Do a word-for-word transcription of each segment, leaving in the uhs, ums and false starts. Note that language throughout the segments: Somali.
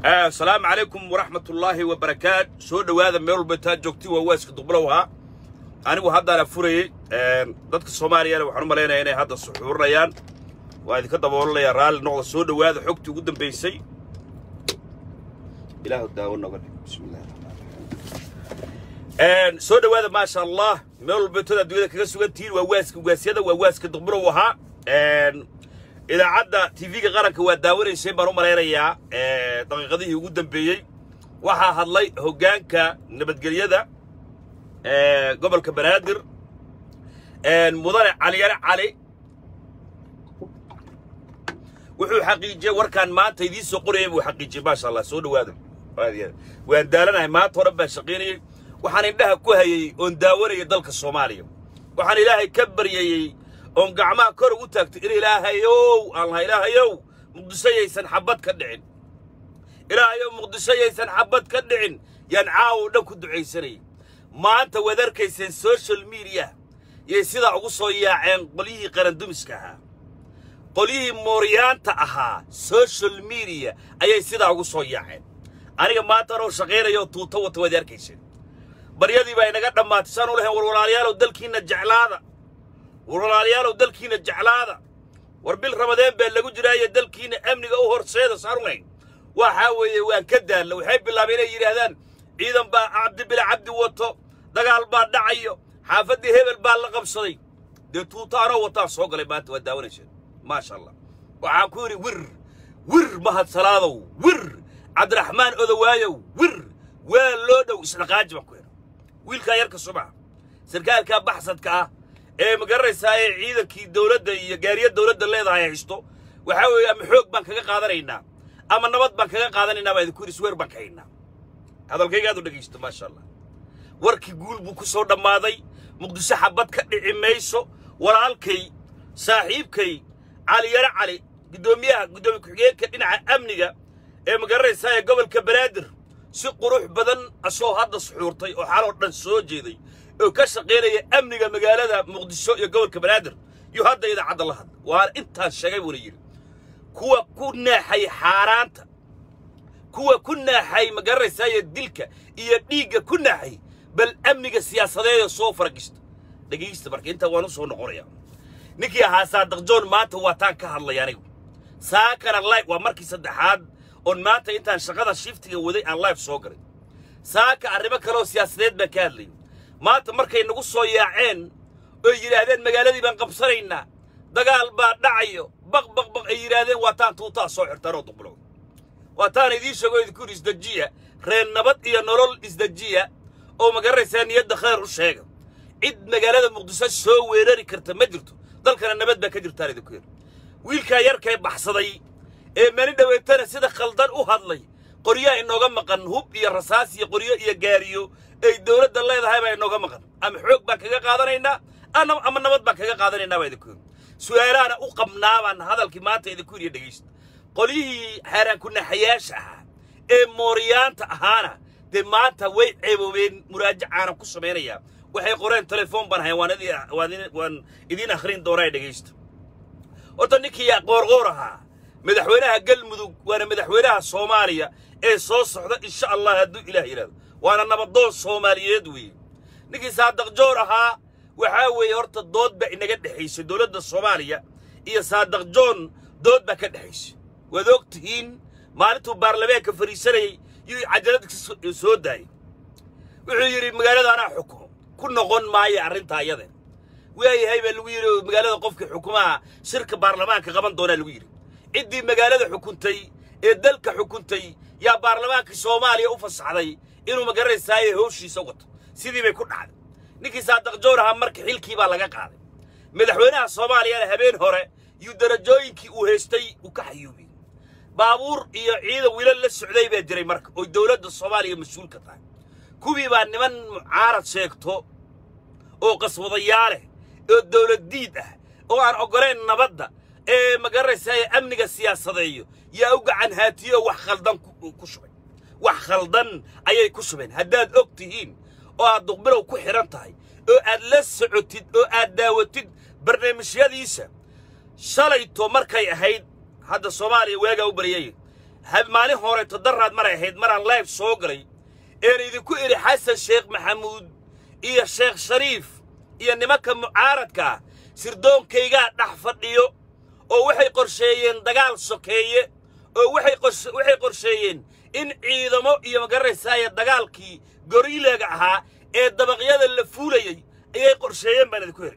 السلام عليكم ورحمة الله وبركاته. سو دواada meel walba taa joogti waa waaska dublowha anigu hadda la furay ee dadka Soomaaliyeed waxaan u maleynayaa inay hadda suxuurnayaan waa idinka daboolaya raal noqdo soo dhawaada xogti ugu dambeysay ilaahu daawo noqdo bismillaah ee soo dhawaada ma sha Allah meel walba taa duwada kaga sugantiin waa waaska waasyada waa waaska dublowha ee idaacada T V-ga qaranka waa daawareysay baan u maleynayaa ee daqiiqadii ugu dambeeyay waxa hadlay hoggaanka nabadgelyada ee gobolka Banaadir ee mudane Cali Cali wuxuu xaqiijiyay warkan maanta idin soo qorayay buu xaqiijiyay ma sha Allah soo dhawaado waan daalanahay maanta hore baa shaqeynayay waxaan indhaha ku hayay oo daawanayay dalka Soomaaliya waxaan Ilaahay ka baryayay on gacmaha kor ugu taagto in Ilaahayow Allah Ilaahayow muqdisho aysan xabad ka dhicin Ilaahayow muqdisho aysan xabad ka dhicin yaan caaw dhan ku duceysanay maanta wadarkaysan social media yey sida ugu soo yaaceen qoliyii qaran dumiska ah qoliyii mooriyaanta ahaa social media ayay sida ugu soo yaaceen aniga maanta oo shaqeeyo tuuto wata wadarkaysan baryadii baa inaga dhamaatay san u lahayn walwalaalayaal dalkiina jeclaada walwalaalayaal dalkiina jeclaada war bil Ramadaan baa lagu jiray dalkiina amniga u horseeda saarunayn waxa weeye waan ka daal waxay bilaabeen inay yiraahdaan ciidan baa Cabdi Bila Cabdi wato dagaal baa dhacayo xaafadii hebel baa la qabsaday de tuutaano wata soo galay maanta waa daawanaysan ma sha Allah waxa ku yiri wir wir mahad salaadow wir Cabdiraxmaan Odawaayow wir waa loo dhow isla qaajib ku yiri wiilka yarka subax sarkaalka baxsadka ah ee magaraysaa ciidankii dawladda iyo gaariyada dawladda leedahay haysto waxa weeye ama xoog baan kaga qaadanaynaa ama nabad baan kaga qaadanaynaa baa idinku isweer baan kaynaa hadalkayga aad u dhageysto ma sha Allah warkii guul buu ku soo dhamaaday muqdisho xabad ka dhici mayso walaalkay saaxiibkay Cali Cali gudoomiyaha gudoomiye ku-xigeenka dhinaca amniga ee magaraysaa gobolka Banaadir si qurux badan asoo hadda suxuurtay oo xal oo dhan soo jeeday oo ka shaqeynaya amniga magaalada Muqdisho iyo gobolka Banaadir iyo hadda idaacada la hadla waa inta sheegay wuu yiri kuwa ku naaxay xaaraanta kuwa ku naaxay magaraysaa dilka iyo dhiiga ku naaxay bal amniga siyaasadeed soo faragista dhageysta marka inta waan soo noqonaya ninkii ahaa Saadiq John maanta waa taan ka hadlay anigu saakana live waa markii saddexaad oo maanta intaan shaqada shiftiga waday aan live soo galay saaka arrimo kale oo siyaasadeed ba ka hadlay maanta markay nagu soo yaaceen oo yiraahdeen magaaladii baan qabsanaynaa dagaal baa dhacayo baq baq baq ay yiraahdeen waa taan tuuta soo xirtaro duqlo waa taan idin sheego idinku isdajiya reen nabad iyo nolol isdajiya oo magaraysan niyada khayr u sheega cid magaalada Muqdisho soo weerari karta ma jirto dalkana nabad ba ka jirtaa idinku wiilka yarkay baxsaday ee mani dhaweetana sida khaldan u hadlay qoriya inooga maqan hub iyo rasaas iyo qoriyo iyo gaariyo ay dawladda leedahay baa inooga maqan ama xoog baan kaga qaadanaynaa ama nabad baan kaga qaadanaynaa baa idinku su'aalaana u qabnaabaan hadalkii maanta idinku yiri dhageysta qoliyii xaraan ku naxayaasha ee mooriyaanta ahaana de maanta way ceeboobeen muraajacaana ku sameynaya waxay qoreen telefoon baan hayawaanadii waan idin akhrin doonaa dhageysta orta ninkii qoorqooraha madaxweynaha galmudug waana madaxweynaha Soomaaliya ee soo socda insha Allah hadduu Ilaahay yiraahdo waana nabadoon Soomaaliyeed weey ninkii Saadiq John ahaa waxa weey horta dood ba inaga dhaxaysay dawladda Soomaaliya iyo Saadiq John dood ba ka dhaxaysay wad ogtihiin maalintuu baarlamaanka fariisanay iyo cajalad soo daay wuxuu yiri magaalada ana xukumo ku noqon maayo arinta ayada weeyahay baa lagu yiri magaalada qofka xukumaha shirka baarlamaanka qaban doona lagu yiri cidii magaalada xukuntay ee dalka xukuntay yaa baarlamaanka Soomaaliya u fasaxday inuu magaraysaay howshiisa wato sidii bay ku dhacday ninkii Saadiq John ahaa markii xilkii baa laga qaaday madaxweynaha Soomaaliya habeen hore iyo darajooyinkii uu heystay u ka xayuubay baabuur iyo ciidan wiilal la socday baa jiray marka oo dawladda Soomaaliya mas'uul ka tahay kuwii baa niman mucaarad sheegto oo qaswadayaal oo dawlad diid ah oo aan ogoleen nabadda ee magaraysaa amniga siyaasadeeyo yaa u gacan haatiyo wax khaldan ku shubay wax khaldan ayay ku shubeen haddaad ogtihiin oo aad duqbirow ku xiran tahay oo aad la socotid oo aad daawatid barnaamijyadiisa shalayto markay ahayd hadda Soomaaliya waaga u bariyay هب مالي هوري تدرد مرة هيد مرة لايف سوقري إيه إذا كو إلي حسن الشيخ محمود إيه الشيخ شريف إيه نمك معارض كا سردون كيغا نحفظيو أو وحي قرشيين دقال سوكيه أو وحي قرش وحي قرشيين إن عيدمو إيه مقرر سايا دقال كي قريلة قاها إيه دبقياد اللي فولي إيه قرشيين بان ذكوير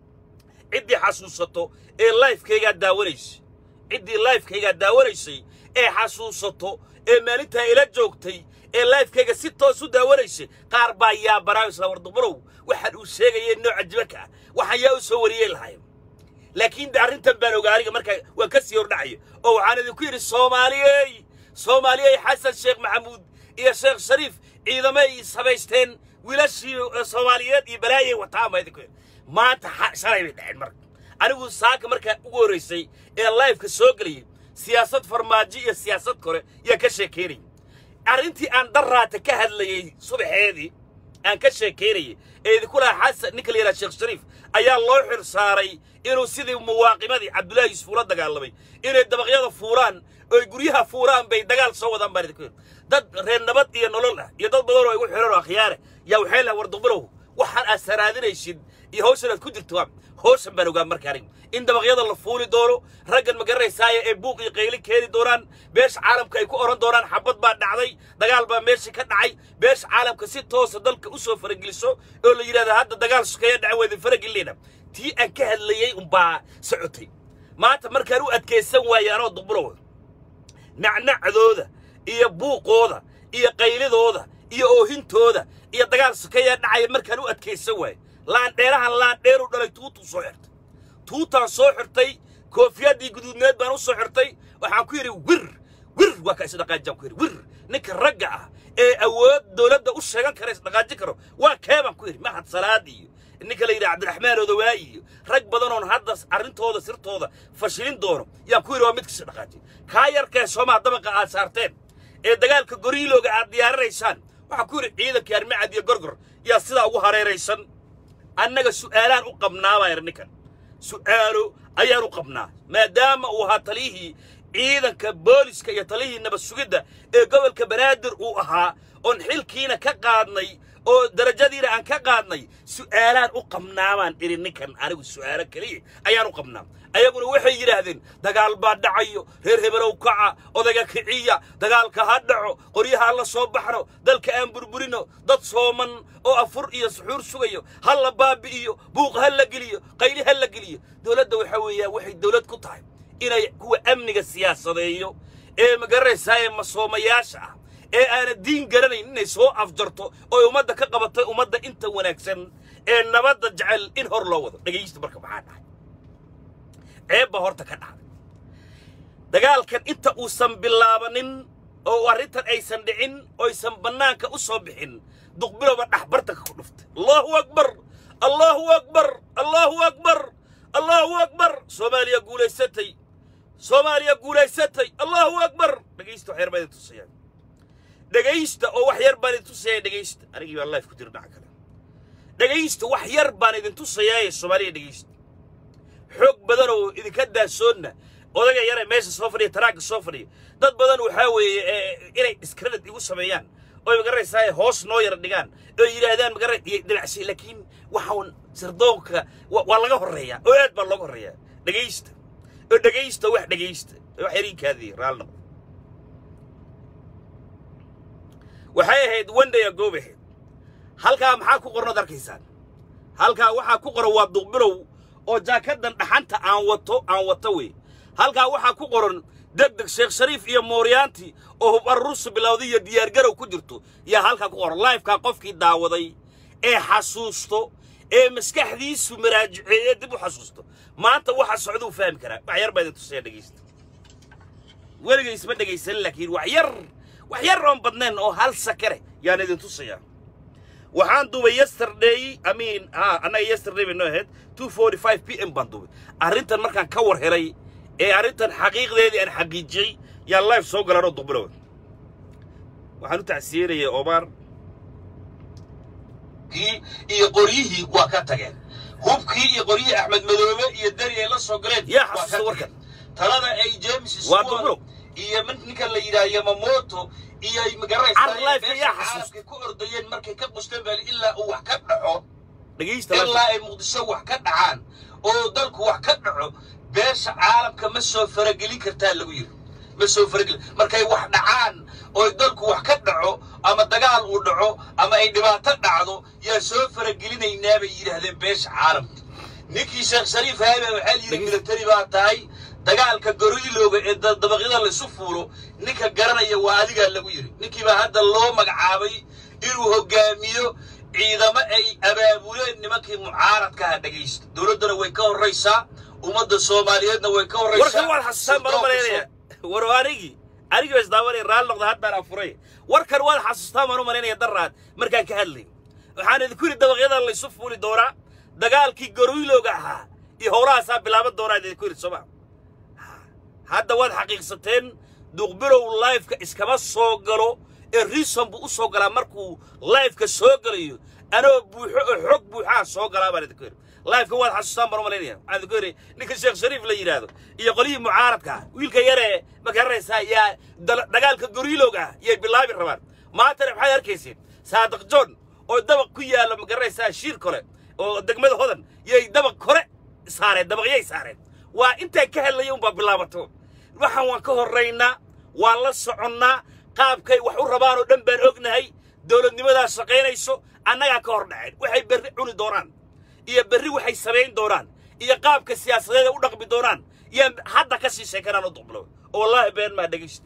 عدي حاسوساتو إيه لايف كيغا داوريش عدي لايف كيغا داوريشي إيه حاسوساتو إيه مالتها إلا جوكتي إيه لايف كيغا ستو سو داوريشي قاربا يا براوس لورد برو واحد وشيغي النوع جبكا waxaan yaa soo wariyay lahayn laakiin daarinta baan ogaariga marka waa ka sii hordhacay oo waxaan idin ku yiri Soomaaliyay Soomaaliyay Xasan Sheekh Maxamuud iyo Sheekh Shariif ciidamay sabaysteen wiilashii Soomaaliyeed iyo balaayay wataa ma idin maanta shalay bay dhaceen marka anigu saaka marka ugu horeysay ee live ka soo galiyay siyaasad farmaajo iyo siyaasad kore iyo ka sheekeeyay arintii aan daraata ka hadlayay subaxeedii aan ka sheekeeyay ee kula xasan ninkii la Sheekh Shariif ayaa loo xir saaray inuu sidii muwaaqimadii Cabdullaahi Yuusuf la dagaalamay inay dabaqyada fuuraan oo guryaha fuuraan bay dagaal soo wadaan baridku dad reer nabad iyo nolol ah iyo dad badan oo igu xiran oo khiyaare yaa waxay la warduqbalow waxaan asaraadinaysid iyo hawshan ku jirto hawshan baan ogaa markaa arin in dabaqyada la fuuli doono raggan ma garanaysaa ee buuq iyo qayli keeni doonaan beesh caalamka ay ku oran doonaan xabad baa dhacday dagaal baa meeshii ka dhacay beesh caalamka si toos ah dalka u soo farageliso oo la yiraahdo hadda dagaal sukeeya dhacay wada faragelina tii aan ka hadlayay um baa socotay maanta markaan u adkeysan waayaan oo duqbalow nacnacdooda iyo buuqooda iyo qaylidooda iyo oohintooda iyo dagaal sukeeya dhacay markaan u adkeysan waay laan dheerahan laan dheeru dhalay tuutu soo xirtay tuutaan soo xirtay koofiyadii guduudneed baan u soo xirtay waxaan ku yiri wir wir waa ka isla dhaqaajin ku yiri wir ninka ragga ah ee awood dawladda u sheegan kara is dhaqaajin karo waa keeban ku yiri mahad salaadi ninka la yiraahdo Cabdiraxmaan Odawaayi rag badan oo hadda arintooda sirtooda fashilin doono yaa ku yiri waa mid ka dhaqaajin ka yarka Soomaa dabaqa aad saarteen ee dagaalka goriilooga aad diyaarinaysaan waxa ku yiri ciidanka armacad iyo gorgor yaa sida ugu hareeraysan annaga su'aalaan u qabnaa baa ninkan su'aalo ayaan u qabnaa maadaama uu ahaa taliyihii ciidanka booliska iyo taliyihii nabad sugidda ee gobolka Banaadir uu ahaa on xilkiina ka qaadnay oo darajadiina aan ka qaadnay su'aalaan u qabnaa baan irin ninkan anigu su'aalo kaliya ayaan u qabnaa ayaguna waxay yiraahdeen dagaal baa dhacayo reer hebelow kaca odaga kiciya dagaalka ha dhaco qoryaha la soo baxno dalka aan burburino dad sooman oo afur iyo suxuur sugayo hal la baabi'iyo buuq hal la geliyo qayli hal la geliyo dawladda waxa weeyaa waxay dawlad ku tahay inay kuwa amniga siyaasadeeyo ee magaraysaa ee masoomayaasha ah ee aan diin garanayn inay soo afjarto oo ummadda ka qabatay ummadda inta wanaagsan ee nabadda jecel in hor loo wado dhageysta marka maxaa dhahay eeba horta ka dhacday dagaalkan inta uu san bilaabanin oo arintan aysan dhicin oo aysan banaanka u soo bixin duqbilowba dhaxbarta ku dhuftay Allahu akbar Allahu akbar Allahu akbar Allahu akbar Soomaaliya guuleysatay Soomaaliya guuleysatay Allahu akbar dhageysto xeer baad tusayaan dhageysta oo wax yar baan idin tusayay dhageysta anigii waa live ku jira dhac kale dhageysta wax yar baan idin tusayay Soomaaliya dhageysta xoog badan oo idinka daasoonna odaga yar ee meesha soo fadhiya taraag soo fadhiya dad badan waxa weeye inay discredit igu sameeyaan oo magaraysaa hoos noo yar dhigaan oo yiraahdaan magaray dilacsi laakiin waxaan sirdoonka waa laga horeeyaa oo aad baa looga horeeyaa dhageysta oo dhageysta wax dhageysta wax yariinkaadii raalno waxay ahayd one day ago bay halka maxaa ku qorno darkiisaan halka waxa ku qoran waa duqbilow oo jaakadan dhaxanta aan wato aan wato way halka waxa ku qoran degdeg Sheekh Shariif iyo Mooriyaanti oo hub arrus bilowday iyo diyaar garow ku jirto yaa halka ku qoran live ka qofkii daawaday ee xasuusto ee maskaxdiisu maraajicay dib u xasuusto maanta waxa socdo fahmi kara wax yar baad tusay dhageysta weliga isma dhageysan laakiin wax yar wax yar oo badnaan oo hal sakare yaan idin tusaya waxaan duubay yesterday I mean ha ana yesterday no head two forty-five p m baan duubay arintan markaan ka war helay ee arintan xaqiiqdeedii aan xaqiijiyay yaa live soo galaro duqbilow waxaan u tacsiirayay Omar iyo qoriyihii waa ka tageen hubkii iyo qoriyii Axmed Madoobe iyo Dariye la soo galeen yaa xasuusta warkan talada ay James waa duqbilow iyo ninka la yiraahdo Yamamoto iyo ay magaraysaa ku ordayeen markay ka qusteen bal ilaa uu wax ka dhaco dhageysta ilaa ay Muqdisho wax ka dhacaan oo dalku wax ka dhaco beesha caalamka ma soo faragelin kartaa lagu yiri ma soo faragelin markay wax dhacaan oo dalku wax ka dhaco ama dagaal uu dhaco ama ay dhibaato dhacdo yaa soo faragelinaynaa bay yiraahdeen beesha caalamka ninkii Sheekh Shariif Haybe waxa yiri military baa tahay dagaalka goriilooga ee dabaqyada la isu fuulo ninka garanaya waa adiga lagu yiri ninkii baa hadda loo magacaabay inuu hogaamiyo ciidamo ay abaabuleen nimankii mucaaradka ah dhageysta dawladana way ka horeysaa ummadda Soomaaliyeedna way ka horeysaa warkan wal xasuusan baro maleynaya warwaanigi aniga is daaway raal noqdo hadda aan furay warkan wal xasuustaa maro maleynaya daraad markaan ka hadlay waxaan idin kuri dabaqyada la isu fuuli doona dagaalkii goriilooga ahaa iyo howlahaas bilaaban doona idin kuri Soomaa hadda wad xaqiiqsateen duqbirow live-ka iskama soo galo ee reason buu u soo galaa markuu live-ka soo galayo anoo buuxo oo xog buuxa soo galaa baan idin live-ka wad xasuustaan baro maleynaya aan idin kuri ninka Sheekh Shariif la yiraahdo iyo qolihii mucaaradka wiilka yare ma garanaysaa yaa dagaalka goriilooga iyo bilaabi rabaan maanta waxay arkaysiin Saadiq John oo dabaq ku yaala ma garanaysaa shir kale oo degmada hodan yay dabaq kore saareen dabaqyay saareen waa inta ka hadlayay un ba bilaabato waxaan waan ka horeynaa waan la soconnaa qaabkay wax u rabaan oo dhan baan ognahay dawladnimada shaqeynayso annaga ka hor dhacay waxay berri cuni doonaan iyo berri waxay sameyn doonaan iyo qaabka siyaasadeed u dhaqmi doonaan iyo hadda ka sii sheekanaan u duqblo wallahi been ma dhageyst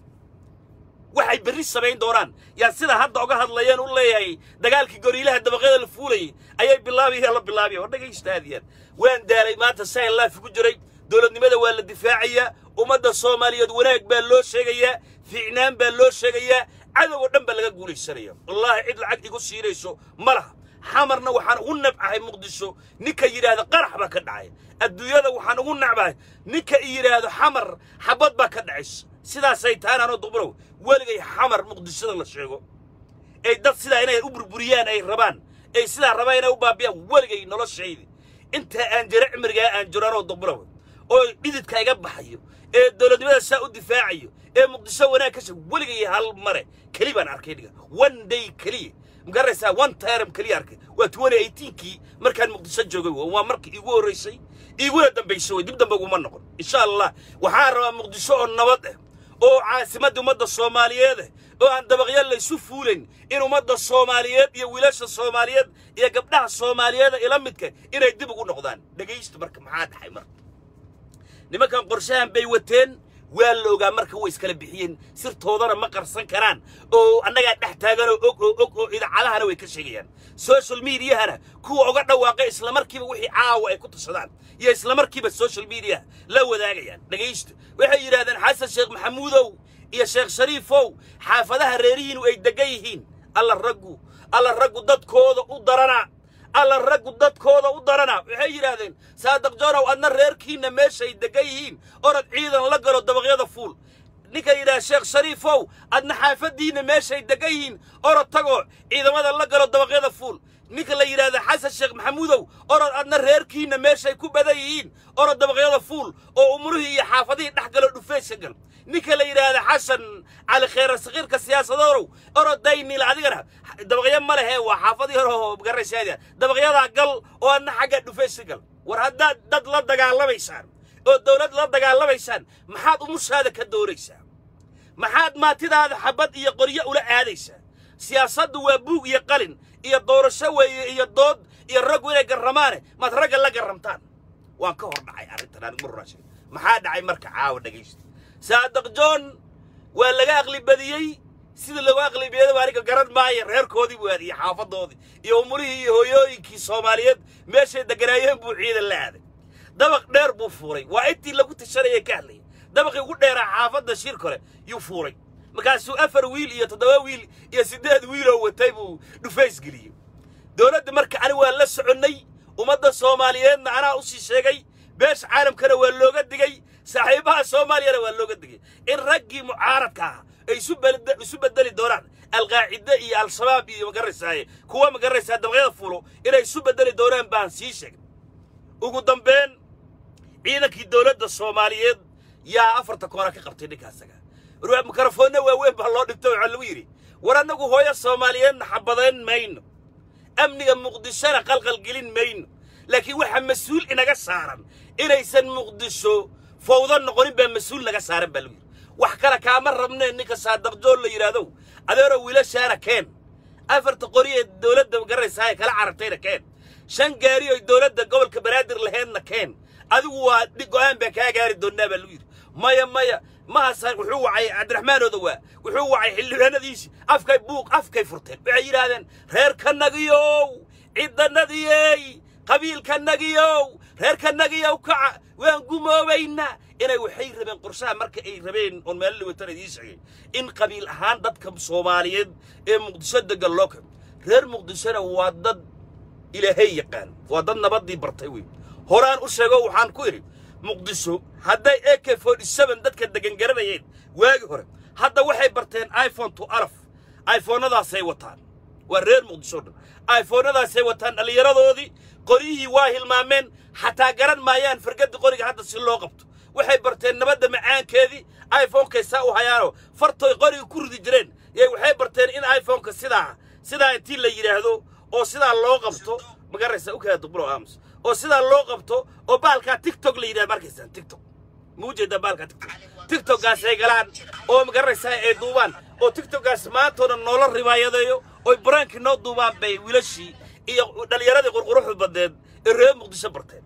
waxay berri sameyn doonaan yaa sida hadda uga hadlayeen u leeyahay dagaalkii goriilaha dabaqyada la fuulay ayay bilaabiyeen la bilaabiyeen war dhageystaadiyeen waan daalay maanta say life ku jiray dawladnimada waa la difaacaya ummadda Soomaaliyeed wanaag baa loo sheegaya fiicnaan baa loo sheegaya cadow dhan baa laga guulaysanaya wallahi cid lacag igu siinayso malaha xamarna waxaan ugu nabcahay Muqdisho ninka yiraahdo qarax ba ka dhacay adduunyada waxaan ugu nabcahay ninka yiraahdo xamar xabad ba ka dhacaysa sidaas ay taana oo duqbrow waligay xamar Muqdisho la sheego ay dad sida inay u burburiyaan ay rabaan ay sida rabaan inay u baabiyaan waligay noloshaydi inta aan jira cimriga aan jirano duqbrow oo dhididka iga baxayo ee dawladnimada saa u difaacayo ee Muqdisho wanaag ka soo waligay hal mare kali baan arkay dhiga one day kali magaraysa one term kali arkay waa twenty eighteen-kii markaan Muqdisho joogay waa markii igu horeysay igu dambeysay dib dambe ugu ma noqon insha Allah waxaan rabaa Muqdisho oo nabad ah oo caasimadda ummadda Soomaaliyeed oo aan dabaqyada la isu fuuleen in ummadda Soomaaliyeed iyo wiilasha Soomaaliyeed iyo gabdhaha Soomaaliyeed ila midka inay dib ugu noqdaan dhageysto marka maxaa dhaxay marka nimankan qorshahan bay wateen waa looga marka way iskala bixiyeen sirtoodana ma qarsan karaan oo annaga dhex taagan oo og og oo idaacadahana way ka sheegayaan social media-hana kuwa uga dhawaaqay isla markiiba wixii caawa ay ku tashadaan iyo isla markiiba social media la wadaagayaan dhageysto waxay yiraahdeen Xasan Sheekh Maxamuudow iyo Sheekh Shariifow xaafadaha reerihiin ay degan yihiin alla raggu alla raggu dadkooda u darana alla raggu dadkooda u darana waxay yiraahdeen Saadiq John adna reerkiina meeshay degan yihiin orad ciidan la galo dabaqyada fuul ninka yiraahdo Sheekh Shariifow adna xaafadiina meeshay degan yihiin orad tago ciidamada la galo dabaqyada fuul ninka la yiraahdo Xasan Sheekh Maxamuudow orad adna reerkiina meeshay ku badan yihiin orad dabaqyada fuul oo umruhi iyo xaafadii dhax galo dhufeysha gal ninka la yiraahdo Xasan على خير الصغير كسياسة دورو أرى دايني لعدينا دبغيا ماله هو حافظي هو بقرش هذا دبغيا ذا قل وأنا حاجة دفيس قل ورهدا دد لا دجال لا بيسان الدولة لا دجال لا بيسان ما حد مش هذا كدوريسا ما حد ما تدا هذا حبض يقرية ولا عاديسا سياسة وابوق يقلن يا دور السوي يا الضد يا الرجل يقرمانه ما ترجل لا قرمتان وان كهر معي أريتنا المرة ما حد عي مركع عاود دقيست صادق جون ولا أغلب بديي سيد لو أغلب بيده واريك قرد معي غير كودي وادي حافظ ودي يومري هو يوي كي صوماليات ماشي دقرايهم بوعيد اللي هذا دبق دير بوفوري وأنتي لو كنت شريه كهلي دبق يقول دير حافظ الشير كله يفوري مكاسو أفر ويل يتدوى ويل يا سداد ويل هو تايبو نفيس قليل دولة مركع أنا ولا سعني ومدى الصوماليين أنا أوصي شيء باش عالم كانوا ولا قد جاي صاحبها الصوماليين ولا قد جاي الرجي معارضة أي سب سب الدل الدوران القاعدة إيه الشباب مقرس هاي كوا مقرس هذا غير فلو إلى سب الدل الدوران بان سيشك وقدام بين عينك الدولة الصوماليين يا أفرت كورك قبتني كاسجا ruux mikrafoonna waaweyn baa loo dhigto waxa lagu yiri war anagu hooyo Soomaaliyeed xabadeen mayno amniga muqdishona qalqal gelin mayno laakiin waxa mas'uul inaga saaran inaysan muqdisho fawda noqonin baa mas'uul naga saaran baa lagu yiri wax kala kaama rabneen ninka saadaq jool la yiraahdo adeero wiilashaana keen afarta qoriye dawladda garaysaa kala carabtayna keen shan gaari oo dawladda gobolka Banaadir laheedna keen adigu waa go'aan baa ka gaari doonaa baa lagu yiri maya maya ma san wuxuu wacay Cabdiraxmaan Odawa wuxuu wacay xildhibaanadiisi afkay buuq afkay furteen waxay yiraahdeen reer kanagiyow ciidanadiyay qabiil kanagiyow reer kanagiyow ka waan gumoobayna inay waxay rabeen qorshaha marka ay rabeen oo meel la watanadiisay in qabiil ahaan dadka Soomaaliyeed ee Muqdisho degan loo keen reer Muqdishona waa dad ilaahay yaqaan waa dad nabadii bartay weey horaan u sheego waxaan ku iri muqdisho hadday A K forty-seven dadka degan garanayeen waagi hore hadda waxay barteen iPhone twelve iPhone-nadaasay wataan waa reer muqdisho iPhone-nadaasay wataan dhalinyaradoodii qoriyihii waa hilmaameen xataa garan maayaan fargada qoriga hadda si loo qabto waxay barteen nabadda macaankeedii iPhone-ka saa u hayaano fartooy qoriga ku ridi jireen yay waxay barteen in iPhone-ka sidaa sidaa intii la yiraahdo oo sidaa loo qabto magaraysa u kala dubro aamus oo sidaa loo qabto oo baalka TikTok la yiraahdo markaysan TikTok muujeeda baalka TikTok TikTok gaas ay galaan oo magaraysa ay duubaan oo TikTok gaas maantooda noola riwaayadeeyo oo brank noo duubaan bay wiilashii iyo dhalinyaradii qurquruxda badeed ee reer Muqdisho barteen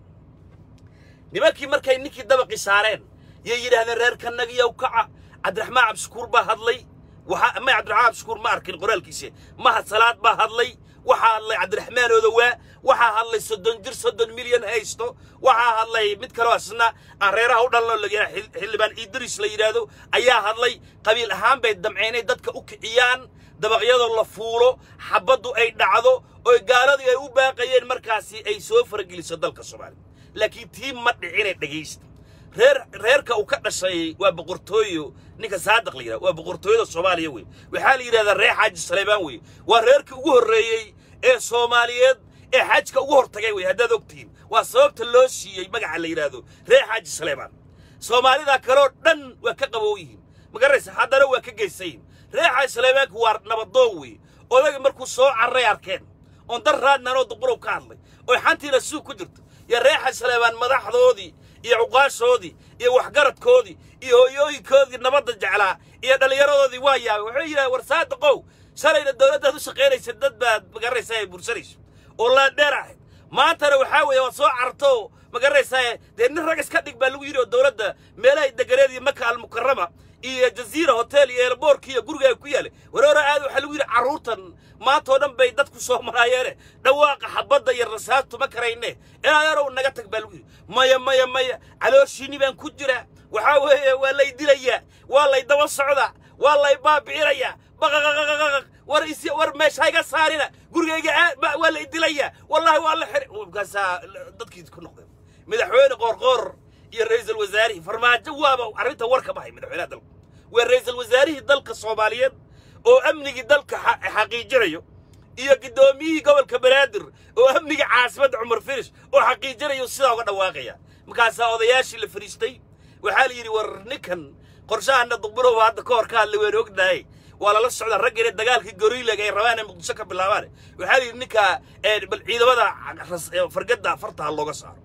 nimankii markay ninkii dabaqi saareen yay yiraahdeen reer kanagiyow kaca Cabdiraxmaan Cabshukuur baa hadlay waxa ma Cabdiraxmaan Cabshukuur ma arkin qoraalkiisa ma salaad baa hadlay waxa hadlay Cabdiraxmaan Odawa waxa hadlay soddon jir soddon milyan haysto waxa hadlay mid kale asna areeraha u dhalno laga xilibaan Idris la yiraahdo ayaa hadlay qabiil ahaan bay damceynay dadka u kiciyaan dabaqyada la fuulo xabadu ay dhacdo oo gaaladii ay u baaqayeen markaasi ay soo fargeliso dalka Soomaaliya laakiin tii ma dhicin dhageyst reer reerka uu ka dhashay waa boqortooyo ninka saadaq la yiraahdo waa boqortooyada Soomaaliya weey waxa la yiraahdaa reer Xaaji Saleebaan weey waa reerkii ugu horeeyay ee Soomaaliyeed ee xajka ugu hortagay weey hadda ogtiin waa sababta loo siiyay magaca la yiraahdo reer Xaaji Saleebaan Soomaalida kale oo dhan waa ka qabooyihiin magaraysa haddana waa ka geysayeen reer Xaaji Saleebaan waa nabadoon weey odaga markuu soo carray arkeen on dar raadnaan oo duqrow ka hadlay oo xantiina suuq ku jirto ya reer Xaaji Saleebaan madaxdoodii iyo uqaashoodii iyo waxgaradkoodii iyo hooyooyinkoodii nabadda jeclaa iyo dhalinyaradoodii waa yaabay wuxuu yiraahdaa war saadaqow shalayna dawladda u shaqeynaysa dad baad magaraysa ay bursanayso oo la dheerahay maantana waxa weeye waa soo carto magaraysa de nin rag iska dhig baa lagu yiri oo dawladda meelaha degareedii Makka al-Mukarrama iyo Jazeera Hotel iyo airport iyo guriga ku yaale wareero aad waxa lagu yiri caruurtan maanta oo dhan bay dadku soo maraayeen dhawaaqa xabada iyo rasaabtu ma karayne inaad naga tag baa lagu yiri maya maya maya calooshiini baan ku jira waxa weeye waa lay dilaya waa lay daba socda waa lay baabiiraya baqaqaqaq war isi war meeshayga saarina gurigayga waa lay dilaya wallahi waa la xir gaasa dadkii ku noqday madaxweyne qorqor iyo ra'iisul wasaarihi farmaajo waaba arinta warka bahay madaxweynaha dalka waa ra'iisul wasaarihi dalka Soomaaliyeed oo amniga dalka xaqiijinayo iyo guddoomiyihii gobolka Banaadir oo amniga caasimadda Cumar Firish oo xaqiijinayo sida uga dhawaaqaya markaas odayaashii la fariistay waxa la yiri war ninkan qorshaha duqburo hadda ka hor ka hadlay weyn ognahay wala la socda rag ee dagaalkii goriilaga ay rabaan in Muqdisho ka bilaabaan waxa la yiri ninka bal ciidamada fargada farta looga saaro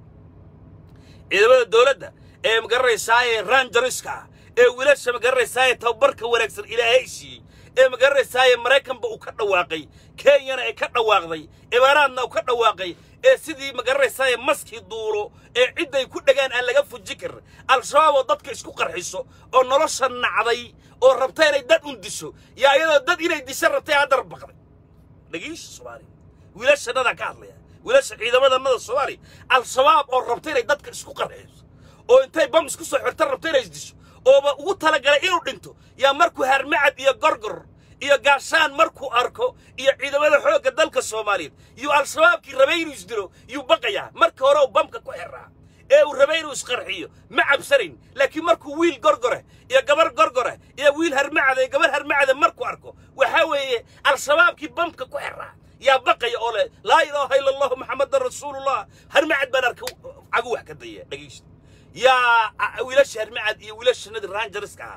ciidamada dawladda ee magaraysaa Rangerska ee wiilasha magaraysaa tababarka wanaagsan Ilaahay siiyay ee magaraysaa Mareykanba uu ka dhawaaqay Kenyana ay ka dhawaaqday Imaaraadna uu ka dhawaaqay ee sidii magaraysaa maski duuro ee cid ay ku dhagaan aan laga fujikir al-shabaab oo dadka isku qarxiso oo nolosha nacday oo rabtay inay dad u disho yaa iyadoo dad inay disho rabtay hadar baqday dhagiish Soomaali wiilasha dada ka hadlaya wiilasha ciidamada nada Soomaali al-shabaab oo rabtay inay dadka isku qarxiso oo intay bam isku soo xirtay rabtay inay disho oo ugu talagalay inuu dhinto yaa markuu harmacad iyo gorgor iyo gaashaan markuu arko iyo ciidamada xoogga dalka Soomaaliyeed iyo al-shabaabkii rabay inuu isdiro iyo baqaya marka hore uu bamka ku xiraa ee uu rabay inuu isqarxiyo ma cabsarin laakiin markuu wiil gorgore iyo gabar gorgore iyo wiil harmacad iyo gabar harmacad markuu arko waxa weeye al-shabaabkii bamka ku xiraa yaa baqaya oo la ilaaha illa allah muhammadur rasuulullah harmacad baan arko cagu wax ka dayay dhagiish يا ويلاش هرمعد يا ويلاش نادي رانجرسكا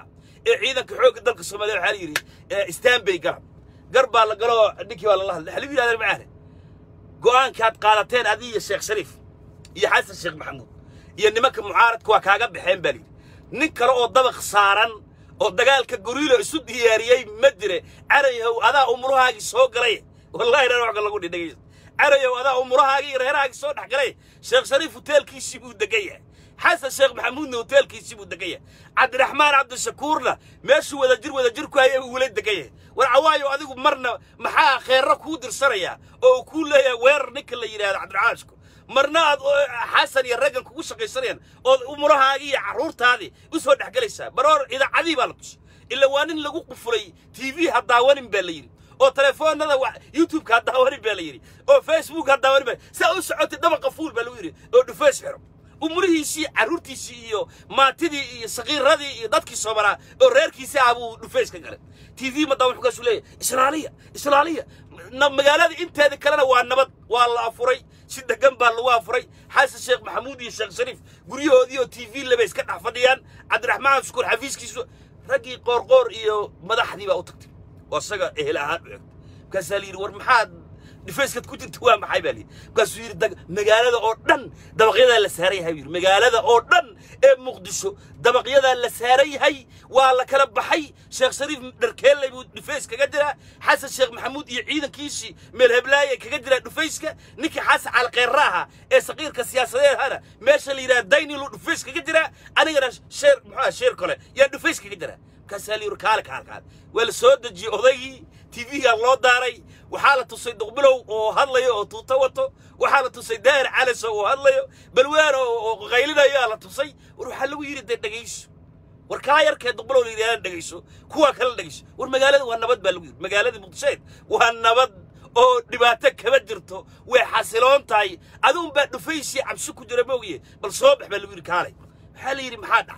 ee ciidanka xoogga dalka Soomaaliya waxa la yiri Istanbul garab garba la galo ninkii waa la hadlay xalib yiraahdo macaan go'aankaad qaadateen adiga Sheekh Shariif iyo Xasan Sheekh Maxamuud iyo nimanka mucaaradku waa kaaga baxeen bali nin kale oo dabaq saaran oo dagaalka guriilo isu diyaariyay ma jire arayow adaa umurahaagi soo galay wallahi reer wax lagu dhigay arayow adaa umurahaagi reerahaagi soo dhaxgalay Sheekh Shariif hotelkiisii buu degaya حسن الشيخ محمود نوتيل كيسيبو دقيه عبد الرحمن عبد الشكورنا ماشي ولا جير ولا جير كاي ولد دقيه والعوايو اديكو مرنا maxaa خيرك كو درسريا او كله وير نيك لا يراهد عبد العاشكو مرنا حسن يا رجل كو شقيسنين او umurahaagi iyo caruurtaadi u soo dhaxgalaysa baroor ida cadi baa la tus illa waanin lagu qufulay T V ha daawanin baa la yiri oo telefoonada YouTube ka daawanin baa la yiri oo Facebook ha daawanin baa sa u socotay daba qafuul baa la yiri oo dhufays xiro umurihiisii caruurtiisii iyo maatidii iyo saqiiradii iyo dadkii Soomaaliya oo reerkiisa abu dhufays ka galay T V ma daawan xukaas leeyahay Israailiya Israailiya magaalada inteeda kalena waa nabad waa la afuray si degan baa lagu afuray Xasan Sheekh Maxamuud iyo Sheekh Shariif guriyoodii oo T V laba iska dhax fadhiyaan Cabdiraxmaan Shukuur xafiiskiisu ragii qoorqoor iyo madaxdii baa u tagtay wasaga ehel ahaan kasaliir war maxaad dhifayskad ku jirto waa maxay bali kasoo yiri magaalada oo dhan dabaqyada la saaray yahay magaalada oo dhan ee Muqdisho dabaqyada la saaray yahay waa la kala baxay Sheekh Shariif dharkeelay buu dhifays kaga jira Xasan Sheekh Maxamuud iyo ciidankiisi meel heblaay kaga jira dhifayska ninka Xasan al Qeyraaha ee saqiirka siyaasadeed hada meesha la yiraahdo dayni lu dhifays kaga jira anigana sheer maxaa sheer kale yaa dhifays kaga jira kasaliir kaal kaal kaal wal soo daji odaygi T V-ga loo daaray waxa la tusay duqbilow oo hadlayo oo tuuta wato waxa la tusay daar calaso oo hadlayo balweer oo qaylinayo la tusay war waxa lagu yiri dhageyso war ka yarkee duqbilow leeyahay dhageyso kuwa kale dhageyso war magaalada waa nabad baa lagu yiri magaalada Muqdisho waa nabad oo dhibaato kaba jirto way xasiloon tahay aduun baa dhufaysi cabsi ku jira moogiye bal soo bax baa lagu yiri kaalay waxa la yiri maxaa dhacay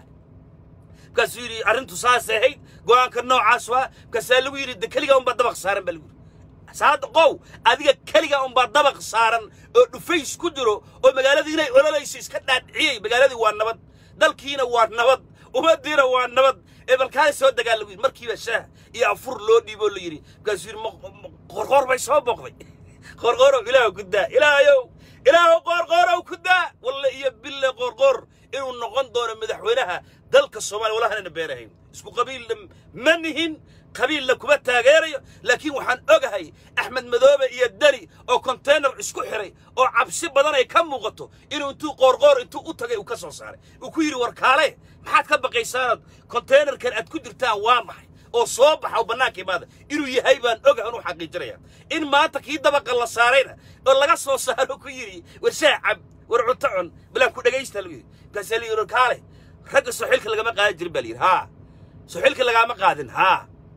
كاسيري أرنتو ساسهيد قوان كنوع عشوا كسالو يري دكليجا أم بدبق صارن بالقول سعد قو أذيك كليجا أم بدبق صارن دفيس كدرو ومقالة دينا ولا ليش كنا عي مقالة دي وان دل كينا وان نبض ومدينا وان نبض إبل كان سود دقال لوين مركي بشاه يعفر لودي بقول يري كاسير قرقر بيسوا بقوي قرقر إله كدا إله يو إله قرقر وكدا والله يبلا قرقر إنه نقن دور مدحونها دلك الصومال ولا هنا بيرهين اسكو قبيل منهن قبيل لكم تاغيري لكن وحن اوغهي احمد مدوبه iyo dali oo container isku xiray oo cabsi badan ay ka muuqato inuu intuu qorqor intuu u tagay uu ka soo saaray uu ku yiri warkaale maxaad ka baqaysaan container kan aad ku jirtaan waa maxay oo soo baxo banaanka imaada inuu yahay baan ogahay inuu xaqiijinaya in maanta kii dabaqa la saarayna oo laga soo saaro ku yiri war shaacab war cuntaan bilan ku dhageysta lagu kasali warkaale rag suxilka laga ma qaad jirin baliir ha suxilka laga ma qaadin ha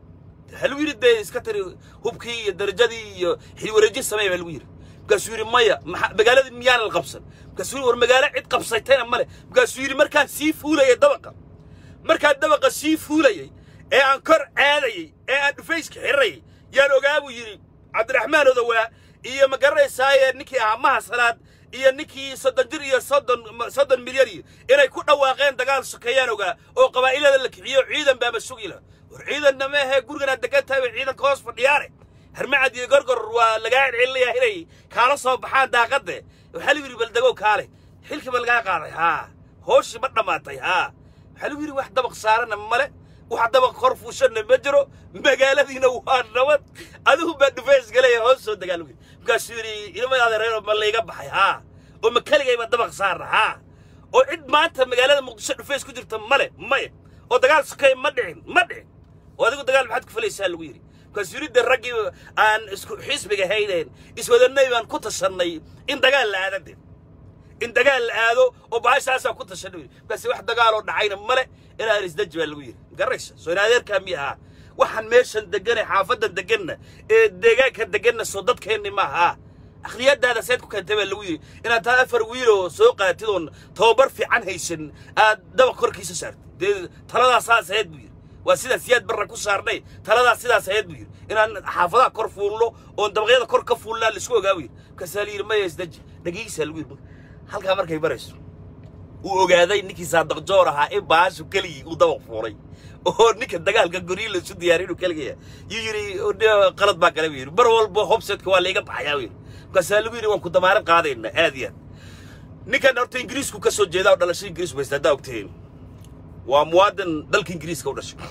hal wiir day iska tiri hubkii iyo darajadii iyo xil wareejin sameeyay lagu yiri kasuri maya magaalada miyaan la qabsan kasuri war magaalo cid qabsaytayna male kasuri markaan si fuulay dabaqa markaan dabaqa si fuulay ee aan kor aadayay ee aan dhufayska xiray yaan ogaabu yiri Cabdiraxmaan odawa iyo magareysay ninkii ahmaha salaad iyo ninkii soddon jir iyo soddon soddon milyan inay ku dhawaaqeen dagaal sokayaan oga oo qabaa'ilada la kiciyo ciidan baa masuugila war ciidanna ma aha gurigana degantahay ciidan koos fadhiyaare harmacad iyo gorgor waa laga cilciyaa inay kaala soo baxaan daaqade waxa la yiri bal dago kaale xilka bal laga qaaday ha hoosh ma dhamaatay ha waxa la yiri wax dabaq saarana male wax dabaq qorfuushan ma jiro magaaladiina waa nabad adigu baa dhufays galay hoos soo dagaal weyn kasiri ilmaada reer ma leega baxay ha oo ma kaligay ba dabaq saar ha oo cid maanta magaalada Muqdisho dhufays ku jirta male may oo dagaal sakay ma dhicin ma dhicin oo adigu dagaal maxad ku falaysaa lagu yiri kasiri daragi aan isku xisbiga haydeen iswadanay baan ku tashanay in dagaal la aadade in dagaal la aado oo baashaas ku tashanay kasi wax dagaal oo dhacayna male ila isdaj baa lagu yiri garaysa soo inaadeerka miyaa waxaan meeshan deganay xaafada deganna ee deegaanka deganna soo dadkeenni ma aha akhriyadaada sayd ku kantay baa lagu yiri inaad taa afar wiil oo soo qaatidoon tababar fiican haysan aad daba korkiisa saartay taladaas saad buu yiri waa sida siyaad barra ku saarnay taladaas sidaas saad buu yiri inaan xaafadaha kor fuulno oo dabaqyada kor ka fuulnaa la isku ogaawiyo kasaliir ma isdaj dhagiisa lagu yiri halka markay barayso وأجادي نكى صادق جورها إيه باش وكلي وضوء فوري oo ninka dagaalka goriil la soo diyaarino kaliya yiri qalad ba kala wiir bar walba hobsadka waa leega baxaya wiir kaasa lagu yiri waan ku damaaran qaadayna aadiyan ninka horta ingiriisku ka soo jeedaa dhalashay ingiriis bay istaa ogteen waa muwaadin dalka ingiriiska u dhashay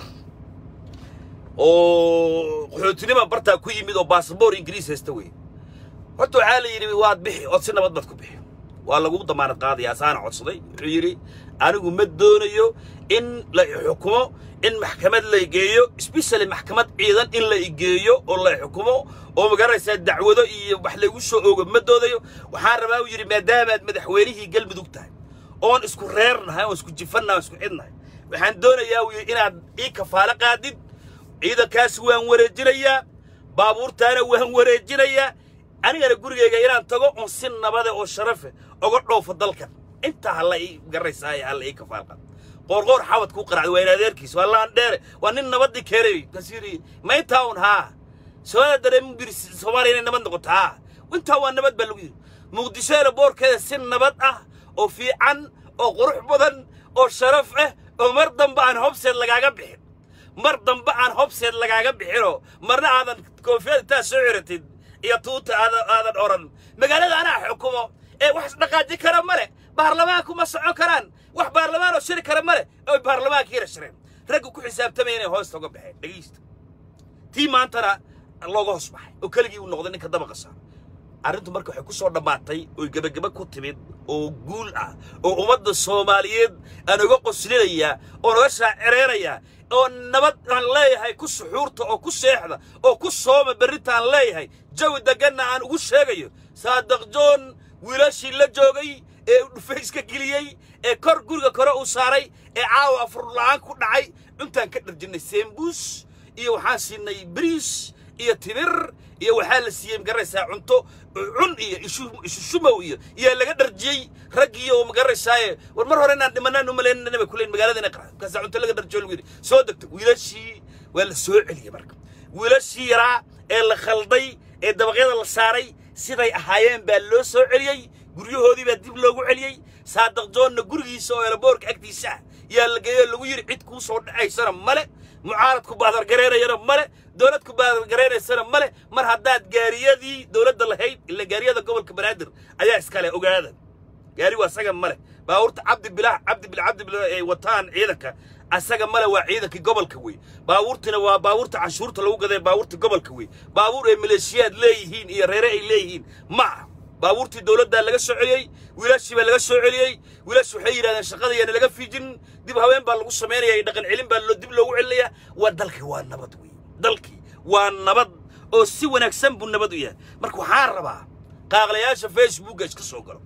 oo xuutinima barta ku yimid oo baasaboor ingiriis haysta way horta waxa la yiri waad bixi oo si nabad bad ku bixi waa lagu damaaran qaadaya saana codsaday wuxuu yiri anigu ma doonayo in la xukumo in maxkamad la geeyo especially maxkamad ciidan in la geeyo oo la xukumo oo magaraysa dacwado iyo wax lagu soo oogo ma doodayo waxaan rabaa uu yiri maadaama madaxweynihii galmudug tahay oo isku reernahay oo isku jifanaa isku xidnahay waxaan doonayaa uu yiri inaad ii kafaala qaadid ciidankaas waan wareejinayaa baabuurtaana waan wareejinayaa anigana gurigeyga inaan tago oo si nabad oo sharaf ah uga dhoofo dalkan inta hala ii garaysaay hala ii kafaala qaad qorqor xawad ku qaracday waa adeerkiis wallaan dheer waa nin nabadii keenay kasiri may town ha soo dareem bir Soomaaliya nabad noqota inta waa nabad baa lagu yiri muqdisho boorkeeda si nabad ah oo fiican oo qurux badan oo sharaf ah oo mar dambe aan hobseed lagaaga bixin mar dambe aan hobseed lagaaga bixino marna aadan koofiyada taa soo ciratid iyo tuuta aadan aadan oran magaalada ana xukumo ee wax dhaqaaji kara male baarlamaanku ma socon karaan wax baarlamaan oo shir kara male oo baarlamaanka yar shireen rag ku xisaabtamay inay hoos uga baxeen dhageysta tii maantana looga hoos baxay oo kaligii uu noqday ninka dabaqasa arrintu marka waxay ku soo dhamaatay oo gabagaba ku timid oo guul ah oo ummadda Soomaaliyeed aan uga qoslinaya oo naga shaacireynaya oo nabad aan leeyahay ku suxuurta oo ku seexda oo ku sooma baritaan leeyahay jawi daganna aan ugu sheegayo saadaq joon wiilashii la joogay ee dhufayska geliyay ee kor guriga kore u saaray ee caawa afur la'aan ku dhacay intaan ka dharjinay seembus iyo waxaan siinay bariis iyo tibir iyo waxa la siiyay magaraysaa cunto cun iyo ishu ishu shumow iyo iyo laga dharjiyay rag iyo magaraysaa war mar hore inaan dhimanaan u maleynaa kuleen magaalada inay qarax ka cunto laga dharjiyo lagu yiri soo degto wiilashii waa la soo celiyay marka wiilashii yaraa ee la khalday ee dabaqyada la saaray siday ahaayeen baa loo soo celiyay guryahoodii baa dib loogu celiyay saadaq joonna gurigiisa oo elboorka agtiisa yaa la geeyo lagu yiri cid ku soo dhacaysana male mucaaradku baadar gareerayna male dawladku baadar gareeraysana male mar haddaad gaariyadii dawladda lahayd ila gaariyada gobolka Banaadir ayaa iska leh ogaada gaari waa saga male baawurta Cabdi Bilaah Cabdi Bil Cabdi Bil ee wataan ciidanka asaga male waa ciidanka gobolka way baawurtina waa baawurta canshuurta lagu gaday baawurta gobolka way baawur ee maleeshiyaad leeyihiin iyo reere ay leeyihiin ma baabuurtii dawladda laga soo celiyay wiilashii baa laga soo celiyay wiilashu waxay yiraahdeen shaqada yana laga fiijin dib haween baa lagu sameeyay dhaqan celin baa loo dib loogu celiyaa waa dalkii waa nabad weey dalkii waa nabad oo si wanaagsan buu nabad u yahay marka waxaan rabaa qaaqlayaasha Facebook iska soo galo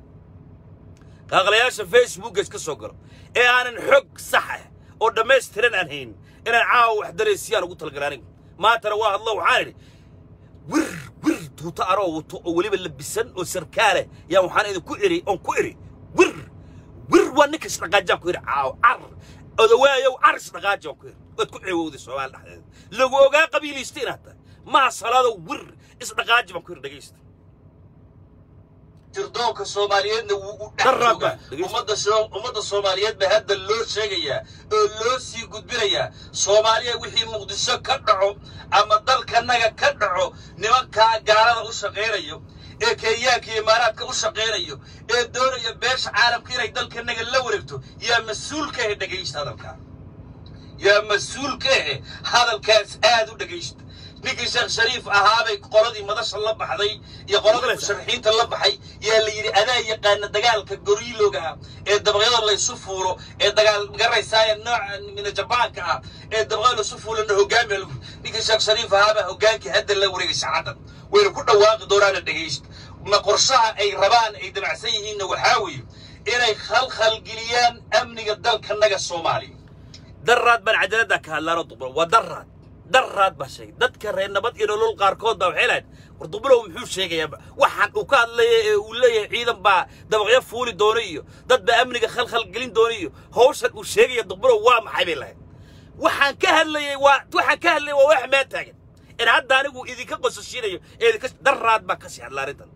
qaaqlayaasha Facebook iska soo galo ee aanan xog sax ah oo dhameystiran aan hayn inaan caaw wax dareysiyaan ugu talgalaanin maanta waa hadlo waxaan idhi wir wir tuuta aro wato oo waliba labisan oo sarkaale yaa waxaan idin ku iri on ku iri wir wir waa ninka shaqaaja ku iri caaw ar odawaayo aris dhaqaajo ku iri wad ku ciwowday Soomaal dhaxdeed lagu ogaa qabiilistiinata ma salaado wir is dhaqaaji baan ku iri dhageysta tirdoonka Soomaaliyeedna wuu u dhaxraba ummadda ummadda Soomaaliyeed ba hadda loo sheegaya oo loo sii gudbinaya Soomaaliya wixii Muqdisho ka dhaco ama dalkanaga ka dhaco nimanka gaalada u shaqeeyo ee Kenyaanka iyo Imaaraadka u shaqeeyo ee doonaya beesha caalamka inay dalkanaga la wareegto yaa mas'uulka ee dhageysta hadalka yaa mas'uulka ee hadalkaas aad u dhageysta ninkii Sheekh Shariif ahaabay qoladii madasha la baxday iyo qoladii musharaxiinta la baxay yaa la yiri adaa yaqaan dagaalka goriilooga ee dabaqyada la isu fuuro ee dagaal garaysaa nooc min Jabaanka ah ee dabaqyada la isu fuulana hogaamiye ninkii Sheekh Shariif ahaaba hogaankii hadda la wareegay saacada way ku dhawaaqi doonaan dhageyst ma qorshaha ay rabaan ay dabacsan yihiin waxa weeye inay khalkhal geliyaan amniga dalkanaga Soomaaliya darraad ban cadaalada ka hadlaaro dubro waa darraad darraad ba shay dadka reer nabad iyo nolol qaarkood baa waxay leeyahay war dubro muxuu sheegayaa waxaan uu ka hadlayay uu leeyahay ciidan baa dabaqyo fuuli doona iyo dad baa amniga khalkhal gelin doona iyo hawshan uu sheegaya dubro waa maxay bay lahayd waxaan ka hadlayay waa waxaan ka hadlayay waa wax ma taagan in hadda anigu idinka qosashinayo idinka darraad ba ka sii hadlaarintan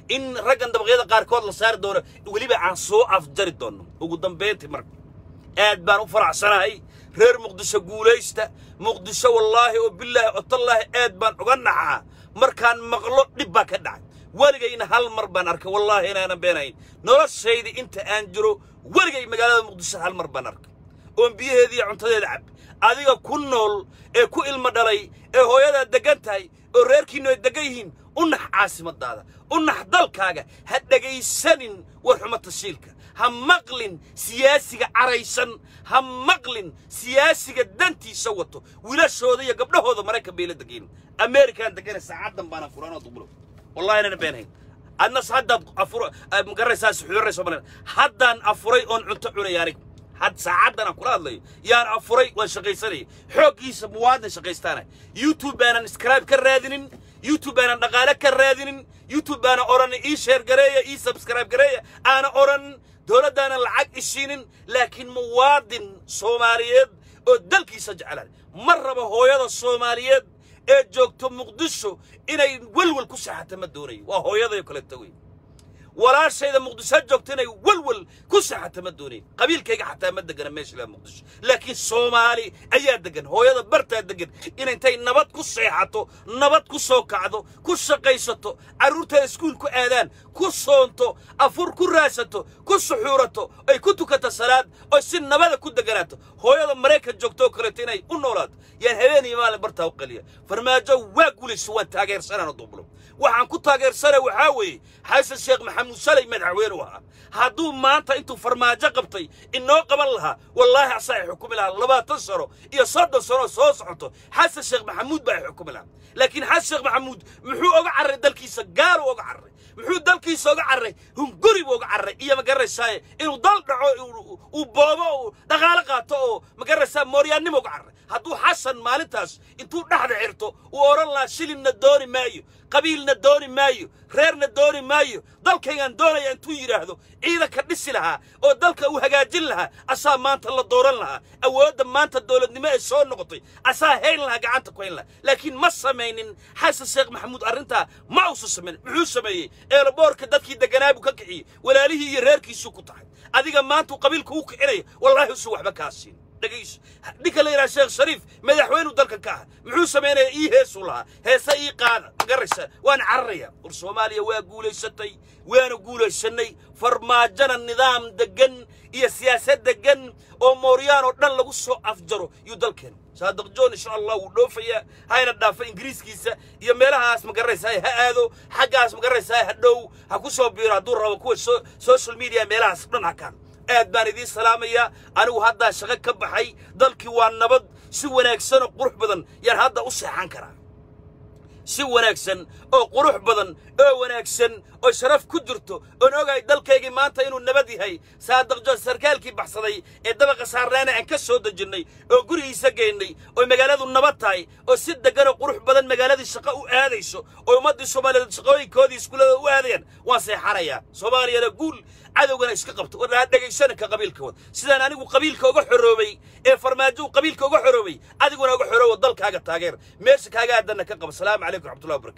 in raggan dabaqyada qaarkood la saari doono weliba aan soo afjari doono ugu dambeyntii marka aad baan u faraxsanahay reer muqdisho guulaysta muqdisho wallaahi oo billaahi oo tallaahi aad baan uga naxaa markaan maqlo dhib baa ka dhacay weligayna hal mar baan arkay wallaahi inaanan beenayn noloshayda inta aan jiro weligay magaalada muqdisho hal mar baan arkay oon biyaheeda iyo cuntadeeda cab adiga ku nool ee ku ilmo dhalay ee hooyadaa degan tahay oo reerkiinnu ay degan yihiin u nax caasimadaada u nax dalkaaga ha dhegaysanin warxuma tashiilka ha maqlin siyaasiga caraysan ha maqlin siyaasiga dantiisa wato wiilashooda iyo gabdhahooda maraykan bay la degayn amerikaan degana saacadan baana furaanoo dubulo wallahi inaan beenayn adna haddaad afur magaraysaa suxuuray Soomaaliya haddaan afuray oon cunto cunay aniga had saacadan kula hadlayo yaan afuray waan shaqaysanay xoogiisa muwaadin shaqaystaana youtube aanan subscribe ka raadinin youtube aanan dhaqaale ka raadinin youtube aanan oran ii share gareeya ii subscribe gareeya aanan oran dowladana lacag ishiinin laakiin muwaadin Soomaaliyeed oo dalkiisa jecel mar raba hooyada Soomaaliyeed ee joogto muqdisho inay walwal ku saxata ma doonay waa hooyada kale taway walaashayda muqdisho joogto inay walwal ku saxata ma doonay qabiilkayga xataa ma degana meesha la muqdisho laakiin Soomaali ayaa degan hooyada barta degan in intay nabad ku seexato nabad ku soo kacdo ku shaqaysato caruurta iskuul ku aadaan ku soonto afur ku raasato ku suxuurato ay ku tukato salaad oo si nabada ku deganaato hooyada Mareykan joogto kale inay u noolaato yaan habeenii maalin barta u qaliya farmaajo waa guulayso waan taageersanaa dublo waxaan ku taageersanaa waxa weeye xasan sheekh maxamuud salay madaxweyne waxa hadduu maanta intuu farmaajo qabtay inoo qaban lahaa wallaahi asaay xukumi lahaa labaatan sano iyo soddon sano soo socoto xasan sheekh maxamuud baa xukumi lahaa laakiin xasan sheekh maxamuud muxuu uga carray dalkiisa gaal uga carray muxuu dalkiisa uga carray hunguri uga carray iyo magaraysaa inuu dal dhaco uu boobo dhaqaale qaato oo magaraysaa mooryaannimo uga carray hadduu xasan maalintaas intuu dhaxda xirto uu oran lahaa shilinna dooni maayo qabiilna dooni maayo reerna dooni maayo dalkaygan doonaya intuu yiraahdo ciidanka dhisi lahaa oo dalka uu hagaajin lahaa asaa maanta la dooran lahaa awoodda maanta dawladnimo ay soo noqotay asaa hayn lahaa gacanta ku hayn lahaa laakiin ma samaynin xasan sheekh maxamuud arrintaa ma uusan samaynin muxuu sameeyey eelboorka dadkii deganaabu ka kiciyey walaalihii iyo reerkiisu ku tahay adiga maanta uu qabiilka u kicinaya wallaahi usu waxba kaa siin dhagayso ninka la yiraahdo sheekh shariif madaxweynu dalka ka ah muxuu sameeyay ii heesu lahaa heesa ii qaada magaraysa waan carraya war Soomaaliya waa guulaysatay waana guulaysanay farmaajana nidaam degan iyo siyaasad degan oo mooryaan oo dhan lagu soo afjaro yu dalkeen saadaq joon insha Allah uu dhoofaya hayna dhaafa ingiriiskiisa iyo meelahaas magaraysa ha aado xagaas magaraysa ha dhow ha ku soo biiro haduu rabo kuwa social media meelahaas dhan ha kaan aad baan idin salaamaya anigu hadda shaqo ka baxay dalkii waa nabad si wanaagsan oo qurux badan yar hadda u seexan karaa si wanaagsan oo qurux badan oo wanaagsan oo sharaf ku jirto oo ogay dalkayga maanta inuu nabad yahay saadaq joon sarkaalkii baxsaday ee dabaqa saarnaana aan ka soo dajinay oo gurigiisa geynay oo magaaladu nabad tahay oo si degan oo qurux badan magaaladii shaqo u aadayso oo ummadii Soomaaliyeed shaqooyinkoodii iskuulada u aadayaan waan seexanaya Soomaaliyada guul cadowgana iska qabto wada dhagaysan ka qabiilka wad sidaan anigu qabiilka uga xoroobay ee farmaajo qabiilka uga xoroobay adiguna uga xoroow dalkaaga taageer meesha kaaga aadana ka qab salaam alaykum warahmatullahi wabarakatuh